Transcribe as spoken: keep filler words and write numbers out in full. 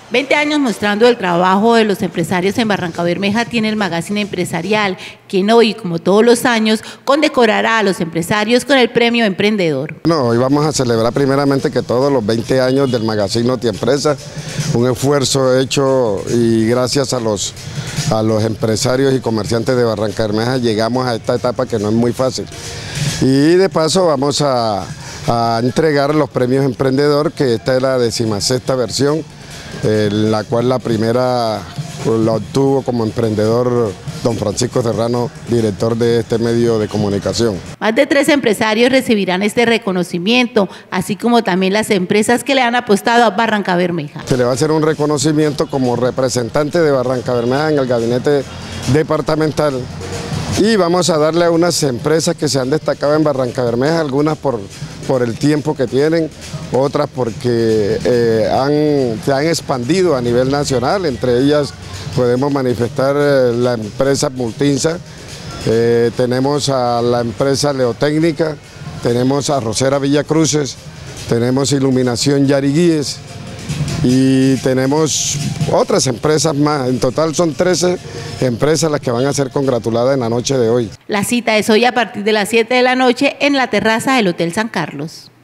veinte años mostrando el trabajo de los empresarios en Barrancabermeja tiene el Magazine Empresarial, quien hoy, como todos los años, condecorará a los empresarios con el Premio Emprendedor. Bueno, hoy vamos a celebrar primeramente que todos los veinte años del Magazine Notiempresa, un esfuerzo hecho y gracias a los, a los empresarios y comerciantes de Barrancabermeja llegamos a esta etapa que no es muy fácil. Y de paso vamos a, a entregar los premios Emprendedor, que esta es la decimasexta versión, en la cual la primera la obtuvo como emprendedor don Francisco Serrano, director de este medio de comunicación. Más de tres empresarios recibirán este reconocimiento, así como también las empresas que le han apostado a Barrancabermeja. Se le va a hacer un reconocimiento como representante de Barrancabermeja en el gabinete departamental y vamos a darle a unas empresas que se han destacado en Barrancabermeja, algunas por, por el tiempo que tienen, otras porque eh, han, se han expandido a nivel nacional, entre ellas podemos manifestar eh, la empresa Multinsa, eh, tenemos a la empresa Leotécnica, tenemos a Rosera Villacruces, tenemos Iluminación Yariguíes y tenemos otras empresas más. En total son trece empresas las que van a ser congratuladas en la noche de hoy. La cita es hoy a partir de las siete de la noche en la terraza del Hotel San Carlos.